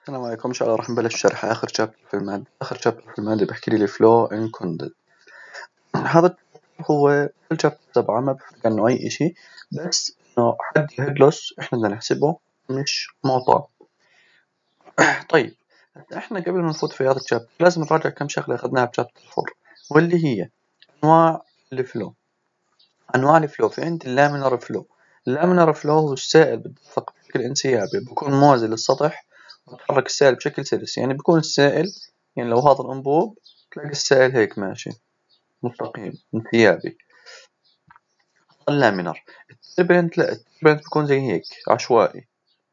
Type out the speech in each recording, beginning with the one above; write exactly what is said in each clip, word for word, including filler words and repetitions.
السلام عليكم. إن شاء الله راح نبلش شرح آخر شابتر في المادة. آخر شابتر في المادة بحكي لي الفلو إن كوندنس. هذا هو كل شابتر تبعه ما بفرق عنه أي إشي، بس إنه حد الهيدلوس إحنا بدنا نحسبه مش معطى. طيب إحنا قبل ما نفوت في هذا الشابتر لازم نراجع كم شغلة أخذناها بشابتر فور، واللي هي أنواع الفلو. أنواع الفلو في عندي اللامينر فلو. اللامينر فلو هو السائل بيتدفق بشكل انسيابي، بيكون موازي للسطح ويتحرك السائل بشكل سلس. يعني بيكون السائل، يعني لو هذا الأنبوب تلاقي السائل هيك ماشي مستقيم انسيابي. اللامينر. التربلنت لا، التربلنت بيكون زي هيك عشوائي،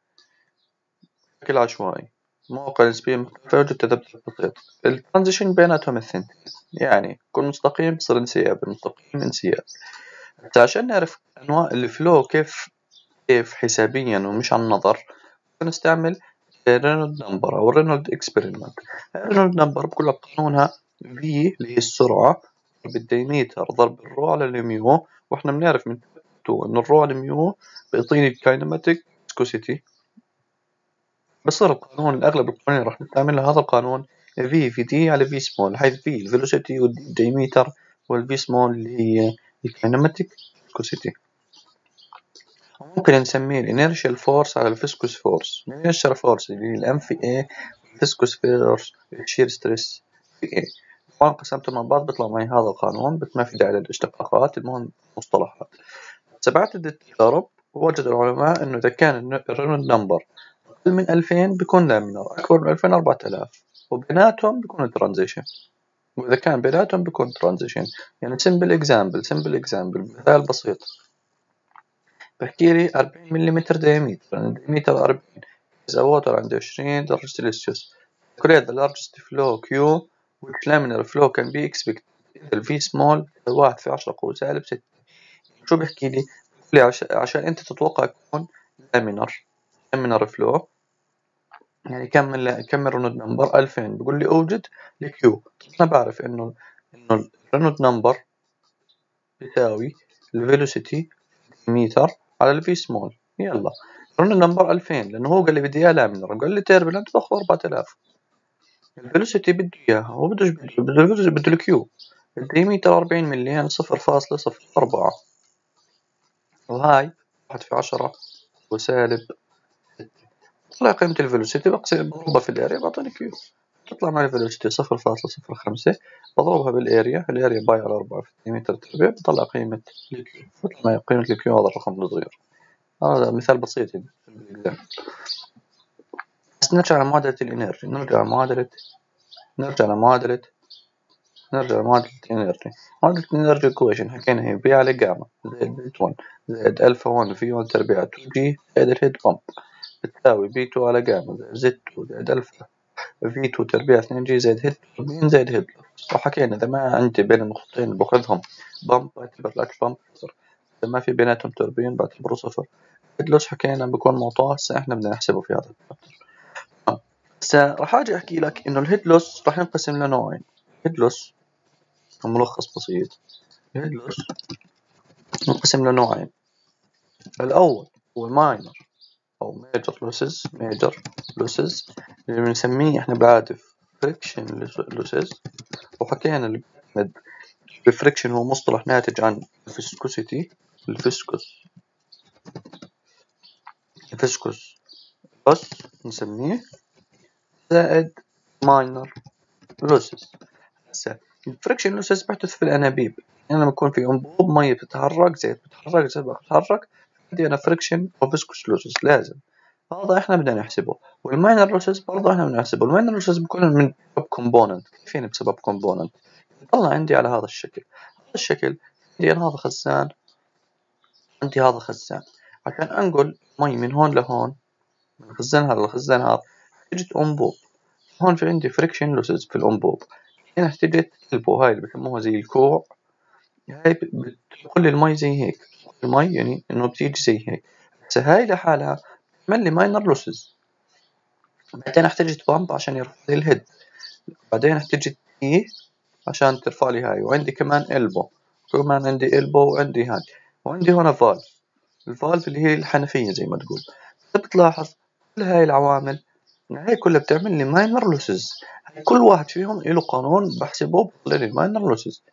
بشكل عشوائي، موقع نسبيا مختلفة وجود تذبذب بسيط. الترانزيشن بيناتهم الثنتين، يعني يكون مستقيم بصير انسيابي، مستقيم انسيابي. عشان نعرف أنواع الفلو كيف كيف حسابيا ومش عن نظر، نستعمل رينولد نمبر أو رينولد إكسبيرمنت. رينولد نمبر بكل قانونها V اللي هي السرعة ضرب الديميتر ضرب الرو على الميو، وإحنا بنعرف من تو إن الرو على الميو بيعطيني الكاينماتيك فيسكوسيتي. بصير القانون الأغلب القوانين راح نستعملها هذا القانون V في D على V سمول، حيث V الفيلوسيتي والديميتر والV سمول اللي هي الكاينماتيك فيسكوسيتي. ممكن نسميه الانيرشال فورس على الفيسكوس فورس. الانيرشال فورس اللي هي الام في اي، الفيسكوس فورس الشير ستريس في اي. طبعا قسمتهم مع بعض بيطلع معي هذا القانون، بس ما في داعي للاشتقاقات، المهم مصطلحات. بعد التجارب وجد العلماء انه اذا كان الرينولد نمبر اقل من ألفين بيكون لامينر، اكبر من ألفين أربعة آلاف، وبيناتهم بيكون ترانزيشن، واذا كان بيناتهم بيكون ترانزيشن. يعني سمبل اكزامبل سمبل اكزامبل مثال بسيط، بحكي لي أربعين مليمتر دايمتر، يعني دايمتر أربعين، إذا ووتر عنده عشرين درجة سلسيوس. calculate the largest flow Q which laminar flow can be expected. ال V small واحد في عشرة قوة سالب ستة. شو بحكي لي؟ بحكي لي عش... عشان أنت تتوقع يكون laminar laminar flow، يعني كم من كم من رينولد نمبر ألفين، بقول لي أوجد ال Q. أنا بعرف إنه إنه الرينولد نمبر بيساوي الفيلوسيتي متر على الفي سمول. يلا رن النمبر ألفين، لأنه هو قال لي بدي إياه لامينر، قال لي تيربلنت باخذ أربعة آلاف. الفيلوسيتي بده إياها، هو بدوش بده بده بده الكيو. الديمتر أربعين ملي يعني صفر فاصلة صفر أربعة، وهاي واحد في عشرة وسالب ستة. طلع قيمة الفيلوسيتي بقسم بضربها في الاريا بعطيني كيو. تطلع معي الفيلوسيتي صفر فاصلة صفر خمسة، بضربها بالاريا، الاريا باي على أربعة في الديمتر تربيع، بطلع قيمة الكيو. بطلع معي قيمة الكيو، هذا الرقم الصغير. هذا مثال بسيط يعني. بس نرجع لمعادلة الإنرجي، نرجع لمعادلة نرجع لمعادلة نرجع لمعادلة الإنرجي. معادلة الإنرجي إيكويشن حكينا هي بي على جاما زائد بي واحد زائد ألفا واحد في واحد تربيع تو جي زائد الهيد بامب بتساوي بي تو على جاما زائد زد تو زائد ألفا في تو تربيع اثنين جي زائد هيد توربين زائد هيد لوس. وحكينا إذا ما عندي بين النقطتين باخذهم بامب بعتبر الأكس بامب صفر، إذا ما في بيناتهم توربين بعتبره صفر. هيد لوس حكينا بكون معطاه، هسه إحنا بدنا نحسبه في هذا الشابتر. هسه راح أجي أحكي لك إنه الهيد لوس راح ينقسم لنوعين. هيد لوس ملخص بسيط، الهيد لوس ينقسم لنوعين. الأول هو ماينر أو ميجر لوسز ميجر لوسز اللي بنسميه إحنا بالعادة فريكشن لوسز. وحكينا اللي بيعتمد الفريكشن هو مصطلح ناتج عن الفيسكوسيتي، الفيسكوس الفيسكوس لوس نسميه، زائد ماينر لوسز. هسه الفريكشن لوسز بيحدث في الأنابيب، يعني لما يكون في أنبوب مية بتتحرك، زيت بتتحرك، زيت بتتحرك، عندي أنا فريكشن أو فيسكوس لوسز لازم، هذا إحنا بدنا نحسبه. والماينر لوسز برضه إحنا بدنا نحسبه. الماينر لوسز بيكون من سبب كومبوننت. كيفين بسبب كومبوننت؟ يطلع عندي على هذا الشكل. هذا الشكل عندي أنا هذا خزان، عندي هذا خزان. عشان أنقل مي من هون لهون، من الخزان هذا للخزان هذا، اجت أنبوب. هون في عندي فريكشن لوسز في الأنبوب. هنا احتجت البو، هاي اللي بسموها زي الكوع، هاي بتدخل المي زي هيك. المي يعني إنه بتيجي زي هيك. هسه هاي لحالها بتعمل لي ماينر لوسز. بعدين احتجت بامب عشان يرفع لي الهيد، بعدين احتجت تي عشان ترفع لي هاي، وعندي كمان إلبو، كمان عندي إلبو وعندي هاي، وعندي هنا فالف. الفالف اللي هي الحنفية زي ما تقول. بتلاحظ كل هاي العوامل هاي كلها بتعمل لي ماينر لوسز. كل واحد فيهم له قانون بحسبه بطلع لي ماينر لوسز.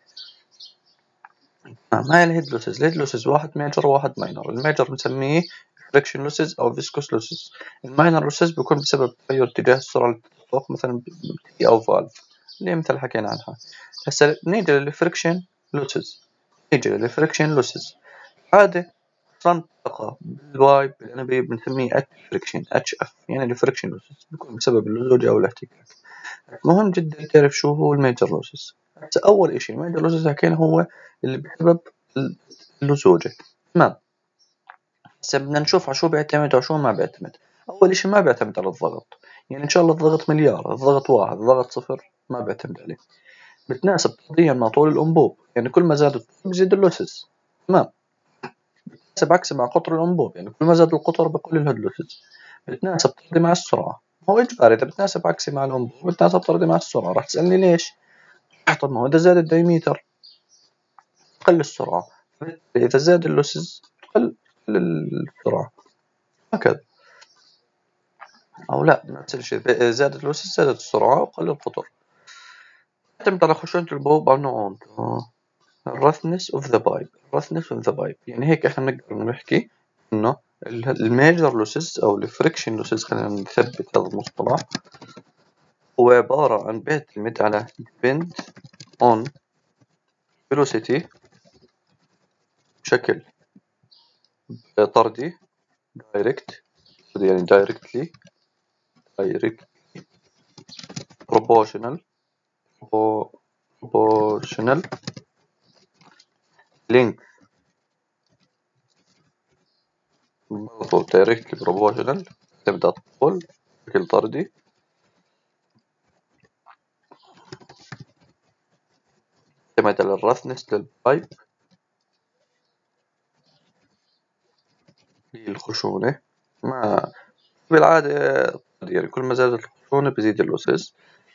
نعم هاي الهيد لوسز. الهيد لوسز واحد ميجر وواحد ماينر. الميجر بنسميه فريكشن لوسز او فيسكوس لوسز. الماينر لوسز بيكون بسبب تغير اتجاه السرعة للتدفق مثلا بي او فالف اللي مثل حكينا عنها. هسا نيجي للفريكشن لوسز. نيجي للفريكشن لوسز عادة منطقة بالواي بالانابيب بنسميه اتش فريكشن اتش اف، يعني الفريكشن لوسز بيكون بسبب اللزوجة او الاحتكاك. مهم جدا تعرف شو هو الميجر لوسز. هسا اول اشي الميجر لوسز حكينا هو اللي بسبب اللزوجة. تمام. هسا بدنا نشوف على شو بيعتمد وعلى شو ما بيعتمد. اول اشي ما بيعتمد على الضغط، يعني ان شاء الله الضغط مليار، الضغط واحد، الضغط صفر، ما بيعتمد عليه. بتناسب طرديا مع طول الانبوب، يعني كل ما زاد الطول بزيد اللوسز. تمام. بتناسب عكس مع قطر الانبوب، يعني كل ما زاد القطر بقل الهيد لوسز. بتناسب طردي مع السرعة، هو اجباري اذا بتناسب عكسي مع الانبوب بتناسب طردي مع السرعة. راح تسألني ليش؟ طب ما هو اذا زاد الدايميتر تقل السرعة، إذا زاد اللوسز تقل السرعة، هكذا. أو لا نفس الشيء، إذا زادت اللوسز زادت السرعة وقل القطر. تعتمد على خشونة البوب أو نوعون. الرثنس اوف ذا بايب. الرثنس اوف ذا بايب يعني هيك احنا بنقدر نحكي انه الميجر لوسز او الفريكشن لوسز، خلينا نثبت هذا المصطلح، هو عبارة عن بيعتمد على depend on velocity بشكل طردي direct يعني directly direct proportional proportional length برضو directly proportional تبدأ تطول بشكل طردي تعتمد على الرثنس للبايب للخشونة. ما بالعادة يعني كل ما زادت الخشونة بزيد اللوسز.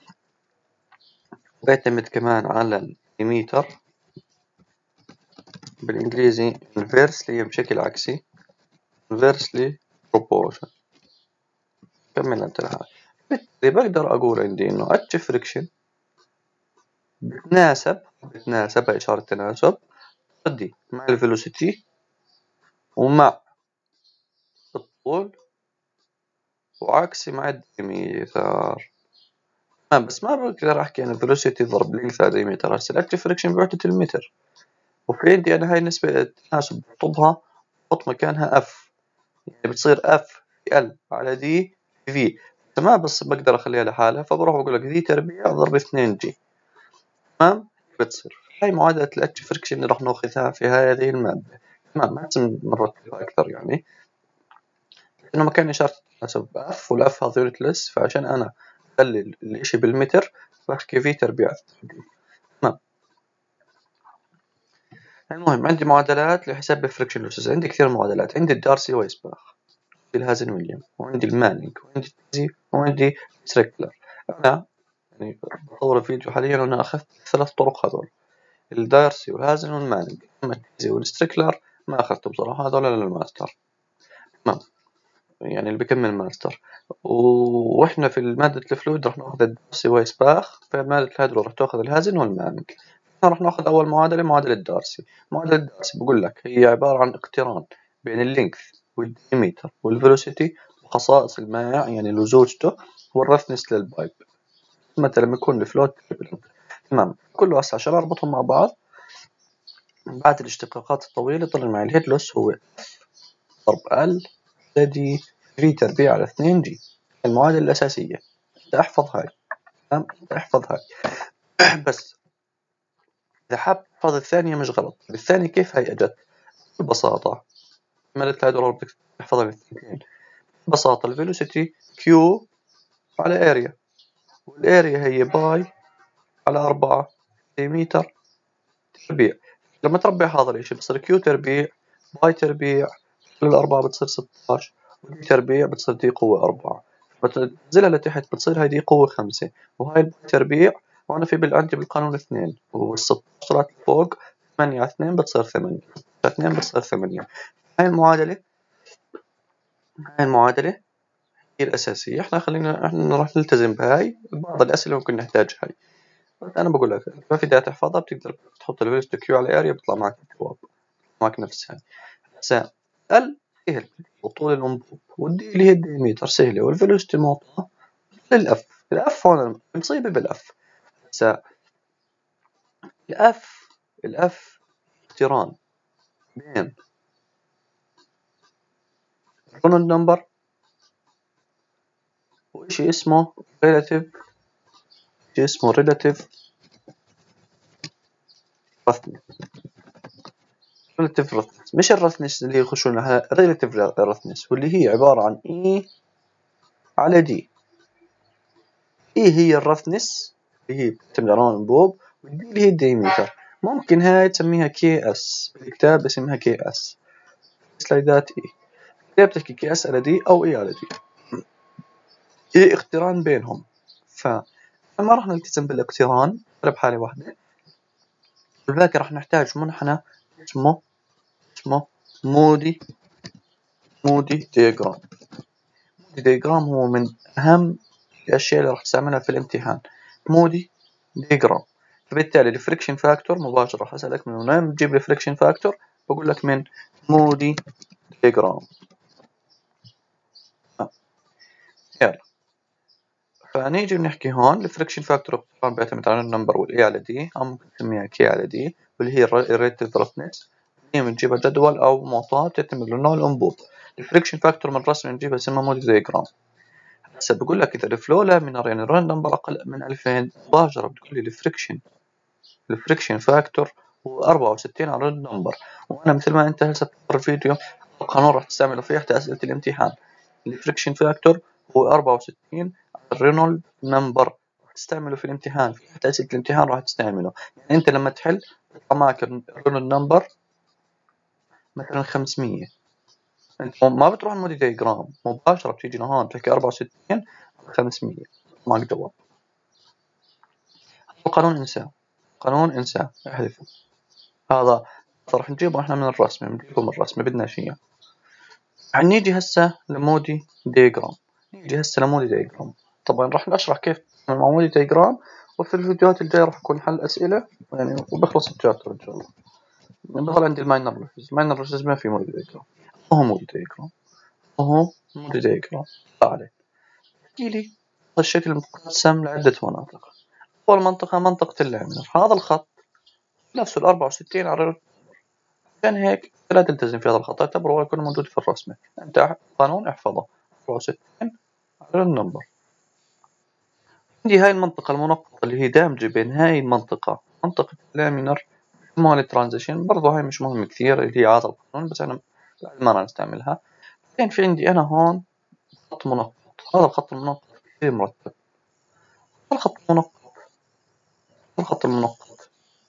بيعتمد كمان على الديميتر بالإنجليزي inversely بشكل عكسي inversely proportion. كمل أنت الحال. بالتالي بقدر أقول عندي إنه اتش فريكشن بتناسب بتناسب إشارة تناسب طردي مع الفيلوسيتي ومع الطول وعكسي مع الديميتر. بس ما بقدر أحكي أنا فيلوسيتي ضرب لينث على ديميتر. هسه الاتش فريكشن بوحدة المتر، وفي عندي أنا هاي نسبة التناسب بحطبها بحط مكانها اف، يعني بتصير اف في ال على دي في. تمام. بس بقدر اخليها لحالها فبروح بقول لك دي تربيع ضرب اثنين جي. تمام. بتصير هاي معادلة الاتش فريكشن اللي راح ناخذها في هذه المادة. تمام. ما لازم نرتبها اكثر يعني، لانه مكان اشارة التناسب اف والاف هذا يونتلس، فعشان انا اخلي الاشي بالمتر بحكي في تربيع. تمام. المهم عندي معادلات لحساب الفريكشن لوسز. عندي كثير معادلات. عندي الدارسي ويسباخ، الهازن ويليام، وعندي المانينج، وعندي التيزي، وعندي ستريكلر. أنا يعني بطور الفيديو حاليا وأنا أخذت ثلاث طرق هذول، الدارسي والهازن والمانينج. أما التيزي والستريكلر ما أخذته بصراحة، هذول للماستر. تمام. يعني اللي بكمل ماستر. وإحنا في مادة الفلويد رح ناخذ الدارسي ويسباخ، في مادة الهيدرو رح تاخذ الهازن والمانينج. رح ناخذ أول معادلة معادلة الدارسي. معادلة الدارسي بقول لك هي عبارة عن اقتران بين اللينث والديميتر والفيلوسيتي وخصائص الماء يعني لزوجته والرفنس للبايب مثلا لما يكون الفلوت. تمام. كله هسه عشان اربطهم مع بعض بعد الاشتقاقات الطويلة طلع معي الهيد لوس هو ضرب ال زائد في تربيع على اثنين جي، المعادلة الأساسية. انت احفظ هاي. تمام. احفظ هاي. بس إذا حاب تحفظ الثانية مش غلط. الثانية كيف هاي أجت؟ ببساطة مالت هاي دور تحفظها بالاثنين. ببساطة الفيلوسيتي كيو على اريا، والاريا هي باي على أربعة متر تربيع. لما تربع هذا الاشي بصير كيو تربيع باي تربيع للأربعة بتصير ستاشر، ودي تربيع بتصير دي قوة أربعة، بتنزلها لتحت بتصير هاي دي قوة خمسة، وهاي الباي تربيع وأنا في بالعندي بالقانون اثنين، والستاشر طلعت فوق ثمانية على اثنين بتصير ثمانية، اثنين بتصير ثمانية. هاي المعادلة هاي المعادلة هي الأساسية. إحنا خلينا إحنا نروح نلتزم بهاي. بعض الأسئلة ممكن نحتاجها هاي. أنا بقول لك ما في داعي تحفظها، بتقدر تحط الفيرست كيو على الأريا بيطلع معك الجواب معك نفسها. هسا ال سهل وطول الأنبوب، والدي اللي هي الديمتر سهلة، والفيلوسيتي المعطى للأف. الأف هون المصيبة بالأف. هسا الأف الأف اقتران بين رونالد نمبر وإشي اسمه relative شيء اسمه relative roughness. relative roughness مش الرثنس اللي يخشوا لها relative roughness، واللي هي عبارة عن E على D. E هي الرثنس اللي هي بتعتمد على الأنبوب، والدي اللي هي الديمتر. ممكن هاي تسميها كي اس بالكتاب، اسمها كي اس سلايدات E. هي بتحكي كي اس على دي أو E على دي، هي اقتران بينهم. فما راح نلتزم بالاقتران بحالة واحدة، ولذلك راح نحتاج منحنى اسمه اسمه مودي مودي دياجرام. مودي دياجرام هو من أهم الأشياء اللي راح تستعملها في الامتحان، مودي دياجرام. فبالتالي الفريكشن فاكتور مباشرة راح أسألك من وين بتجيب الفريكشن فاكتور، بقول لك من مودي دياجرام. آه. يلا فنيجي بنحكي هون الفريكشن فاكتور طبعا بيعتمد على النمبر والاي على دي، او ممكن نسميها كي على دي، واللي هي الريليتيف رفنس. هي بنجيبها جدول او معطى بتعتمد على نوع الانبوب. الفريكشن فاكتور من الرسم بنجيبها اسمها مودي دياجرام. هسه بقول لك اذا الفلو لامينر يعني الرن نمبر اقل من ألفين مباشره بتقول لي الفريكشن الفريكشن فاكتور هو أربعة وستين على الرن نمبر. وانا مثل ما انت هسه بتقرا الفيديو القانون راح تستعمله في احدى اسئله الامتحان. الفريكشن فاكتور هو أربعة وستين على الرينولد نمبر، تستعمله في الامتحان في احدى اسئله الامتحان راح تستعمله. يعني انت لما تحل بيطلع معك الرينولد نمبر مثلا خمسمية، انت ما بتروح المودي دياجرام مباشره، بتيجي لهون بتحكي أربعة وستين خمسمية معك جواب. القانون انساه، قانون انساه احذفه. هذا راح نجيبه احنا من الرسمه، بنجيبه من الرسمه بدنا شيء. نيجي هسه لمودي دياجرام نيجي هسه لمودي دياجرام. طبعا راح نشرح كيف مع مودي دياجرام، وفي الفيديوهات الجايه راح يكون حل اسئله يعني، وبخلص الشابتر ان شاء الله. بضل عندي الماينر لوسز، الماينر لوسز ما في مودي دياجرام، هو مودي دياجرام هو مودي دياجرام. تعال احكي لي الشكل مقسم لعده مناطق. اول منطقه منطقه اللامينر، هذا الخط نفسه ال أربعة وستين على، عشان هيك لا تلتزم في هذا الخط، اعتبره يكون موجود في الرسمة. انت قانون احفظه أربعة وستين على النمبر. عندي هاي المنطقة المنقطة اللي هي دامجة بين هاي المنطقة منطقة اللامينر مال ترانزيشن، برضو هاي مش مهم كثير اللي هي هذا القانون، بس انا بعد ما راح نستعملها. بعدين في عندي انا هون خط منقط، هذا الخط المنقط كثير مرتب. الخط المنقط الخط المنقط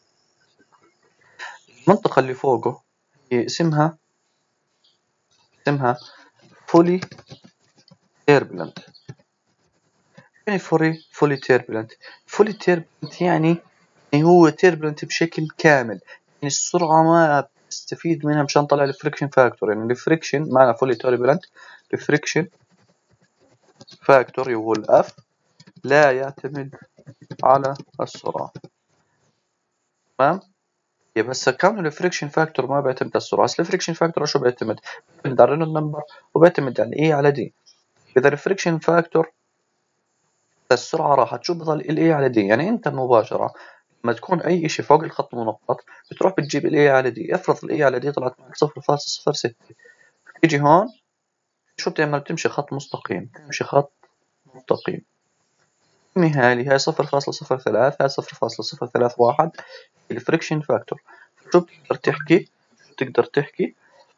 المنطقة اللي فوقه هي اسمها اسمها فولي تيربلنت. يعني فولي فولي تيربلنت فولي تيربلنت يعني يعني هو تيربلنت بشكل كامل، يعني السرعة ما بتستفيد منها مشان طلع الفريكشن فاكتور. يعني الفريكشن معنى فولي تيربلنت الفريكشن فاكتور هو الاف لا يعتمد على السرعة. تمام؟ يبقى هسه كون الفريكشن فاكتور ما بيعتمد على السرعة، بس الفريكشن فاكتور شو بيعتمد؟ بيعتمد على الرينولد نمبر وبيعتمد على اي على دي. اذا الفريكشن فاكتور السرعة راحت شو بضل ال A على D. يعني انت مباشرة لما تكون اي اشي فوق الخط المنقط بتروح بتجيب ال A على D. افرض ال A على D طلعت معك صفر فاصلة صفر ستة، تيجي هون شو بتعمل؟ بتمشي خط مستقيم، تمشي خط مستقيم. هاي هاي صفر فاصلة صفر ثلاثة، هاي صفر فاصلة صفر ثلاثة واحد الفريكشن فاكتور. شو بتقدر تحكي؟ بتقدر تحكي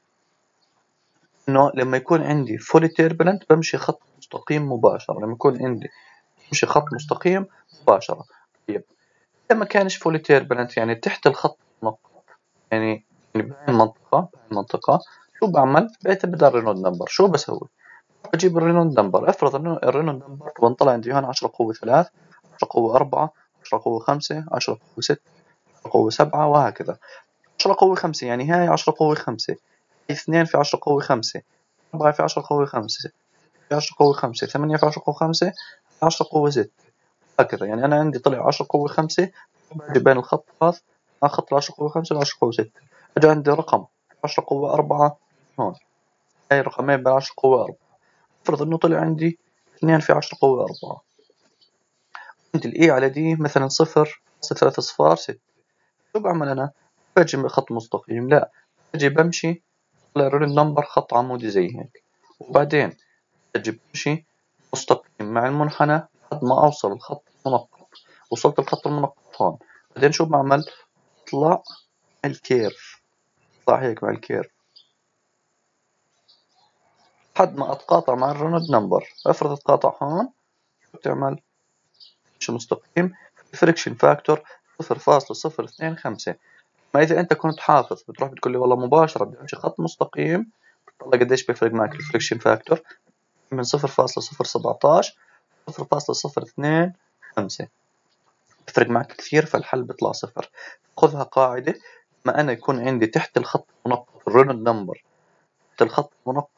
انه لما يكون عندي فولي تيربلنت بمشي خط مستقيم مباشرة، لما يكون عندي بمشي خط مستقيم مباشرة. طيب إذا ما كانش فولي تيربلنت يعني تحت الخط المنقط، يعني يعني بهاي المنطقة بهاي المنطقة شو بعمل؟ بعتمد على الرينولد نمبر. شو بسوي؟ بجيب الرينولد نمبر. افرض انه الرينولد نمبر طبعا طلع عندي هون عشرة قوة ثلاثة، عشرة قوة أربعة، عشرة قوة خمسة، عشرة قوة ستة، عشرة قوة سبعة، وهكذا. عشرة قوة خمسة يعني هاي عشرة قوة خمسة، اثنين في عشرة قوة خمسة، أربعة في عشرة قوة خمسة، في عشرة قوة خمسة، ثمانية في عشرة قوة خمسة، عشرة قوة ستة، هكذا. يعني أنا عندي طلع عشرة قوة خمسة، باجي بين الخط هذا مع خط عشرة قوة خمسة وعشرة قوة ستة، أجي عندي رقم عشرة قوة أربعة هون، هاي رقمين بين عشرة قوة أربعة، افرض إنه طلع عندي اثنين في عشرة قوة أربعة، عندي الإي على دي مثلا صفر ثلاثة صفار ستة، شو بعمل أنا؟ باجي بخط مستقيم؟ لا، باجي بمشي على الرول نمبر خط عمودي زي هيك، وبعدين باجي بمشي مستقيم مع المنحنى لحد ما أوصل الخط المنقط. وصلت الخط المنقط هون، بعدين شو بعمل؟ اطلع الكيرف، اطلع هيك مع الكيرف لحد ما اتقاطع مع الرولد نمبر. افرض اتقاطع هون، شو بتعمل؟ شو مستقيم فريكشن فاكتور صفر فاصلة صفر اثنين خمسة. ما اذا انت كنت حافظ بتروح بتقول لي والله مباشرة بدي امشي خط مستقيم، بتطلع قديش بيفرق معك الفريكشن فاكتور من صفر فاصلة صفر سبعتاشر صفر فاصلة صفر اثنين خمسة، بيفرق معك كثير، فالحل بيطلع صفر. خذها قاعدة، ما أنا يكون عندي تحت الخط المنقط الرولد نمبر، تحت الخط المنقط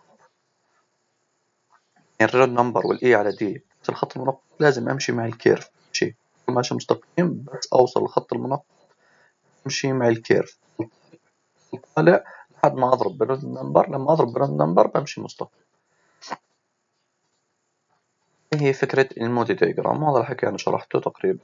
يعني الرولد نمبر والإي على دي، تحت الخط المنقط لازم أمشي مع الكيرف، ماشي ماشي مستقيم، بس أوصل الخط المنقط أمشي مع الكيرف طالع لحد ما أضرب بالرولد نمبر. لما أضرب بالرولد نمبر بمشي مستقيم. هي فكرة المودي دياجرام، وهذا الحكي أنا شرحته تقريبا.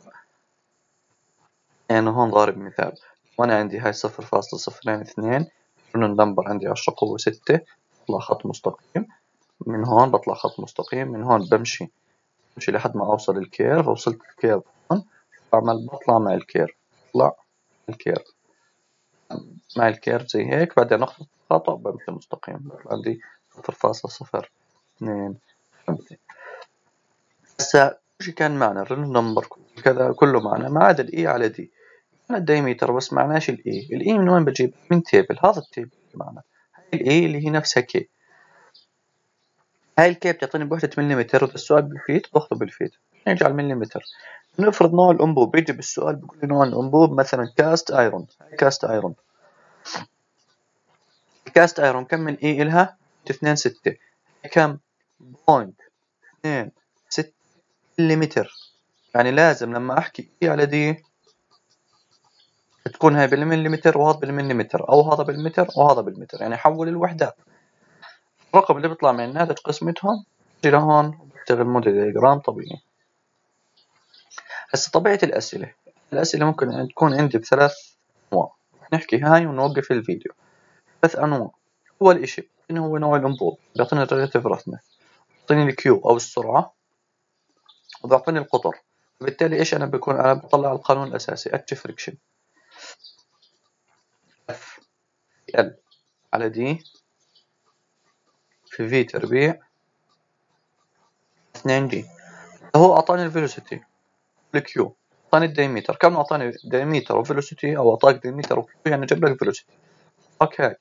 يعني هون ضارب مثال، وأنا عندي هاي صفر فاصلة صفرين اثنين، الرولد نمبر عندي عشرة قوة ستة، بطلع خط مستقيم من هون، بطلع خط مستقيم من هون، بمشي بمشي لحد ما أوصل الكيرف. وصلت الكيرف هون، بعمل بطلع مع الكيرف، بطلع الكيرف مع الكيرف زي هيك، بعدين نقطة تقاطع بمشي مستقيم، عندي صفر فاصلة صفر اثنين خمسة. هسا شو كان معنى الرول نمبر كذا كله معنى ما عدا الإي على دي. أنا الدايمتر بس معناش الإي، الإي من وين بجيب؟ من تيبل، هذا التيبل معنى هاي الإي اللي هي نفسها كي. هاي الكي بتعطيني بوحدة مليمتر، وإذا السؤال بالفيت باخذه بالفيت، نرجع المليمتر. نفرض نوع الأنبوب، بيجي بالسؤال بيقول لي نوع الأنبوب مثلا كاست ايرون، كاست ايرون كاست ايرون كم من اي إلها؟ اثنين ستة، كم؟ بوينت اثنين ستة مليمتر. يعني لازم لما احكي اي على دي تكون هاي بالمليمتر وهذا بالمليمتر، او هذا بالمتر وهذا بالمتر، يعني حول الوحدات. الرقم اللي بيطلع من الناتج قسمتهم بجي لهون وبشتغل موديل دياجرام طبيعي. هسه طبيعة الأسئلة، الأسئلة ممكن تكون عندي بثلاث أنواع، نحكي هاي ونوقف الفيديو. ثلاث أنواع. أول إشي إنه هو نوع الأنبوب، بيعطيني الريلاتيف رفنة، بيعطيني الكيو أو السرعة، وبيعطيني القطر. وبالتالي إيش أنا بكون أنا بطلع القانون الأساسي اتش فريكشن، اف ال على دي في في تربيع اثنين جي. هو أعطاني الفيلوسيتي الكيو، أعطاني الدايمتر، كم أعطاني دايمتر وفيلوسيتي، أو أعطاك دايمتر وكيو يعني جاب لك فيلوسيتي. أعطاك هاي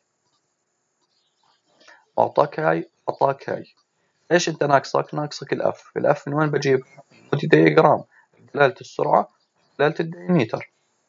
أعطاك هاي أعطاك هاي، إيش أنت ناقصك؟ ناقصك الأف. الأف من وين بجيب؟ مودي دياجرام، دلالة السرعة، دلالة الدايمتر،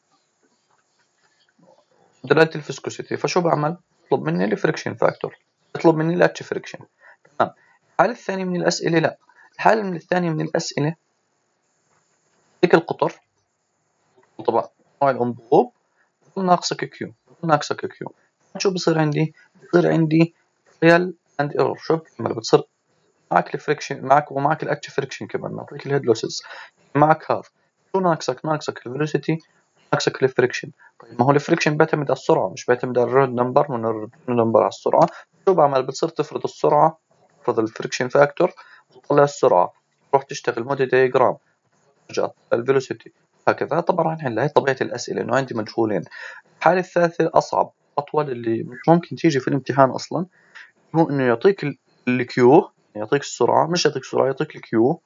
دلالة الفيسكوسيتي. فشو بعمل؟ اطلب مني الفريكشن فاكتور، اطلب مني الاتش فريكشن. تمام. الحالة الثانية من الأسئلة لا، الحالة من الثانية من الأسئلة هيك القطر، طبعا نوع الأنبوب، ناقصك كيو، ناقصك كيو. شو بصير عندي؟ بصير عندي ريال اند ايرور. شو بتعمل؟ بتصير معك الفريكشن معك ومعك الاتش فريكشن كمان، نعطيك الهيد لوسز معك هذا. شو ناقصك؟ ناقصك الفيلوسيتي، ناقصك الفريكشن. طيب ما هو الفريكشن بيعتمد على السرعة، مش بيعتمد على الرول نمبر، من الرول نمبر على السرعة. شو بعمل؟ بتصير تفرض السرعة، تفرض الفريكشن فاكتور، وتطلع السرعة، تروح تشتغل موديل دياجرام، ترجع الفيلوسيتي، هكذا. طبعا راح نحل. هي طبيعة الأسئلة إنه عندي مجهولين. الحالة الثالثة أصعب أطول، اللي مش ممكن تيجي في الامتحان أصلا، هو إنه يعطيك الكيو، يعطيك السرعة، مش يعطيك السرعة، يعطيك الكيو،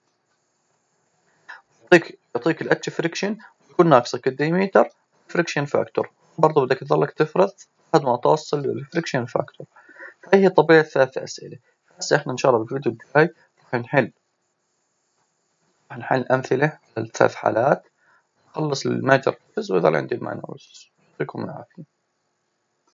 يعطيك يعطيك الاتش فريكشن، ويكون ناقصك الديميتر فريكشن فاكتور. برضه بدك تضلك تفرض لحد ما توصل للفريكشن فاكتور. فهي طبيعة ثلاث أسئلة. هسه احنا إن شاء الله بالفيديو الجاي راح نحل راح نحل أمثلة للثلاث حالات، نخلص الماجر كويز ويظل عندي الماينر. يعطيكم العافية.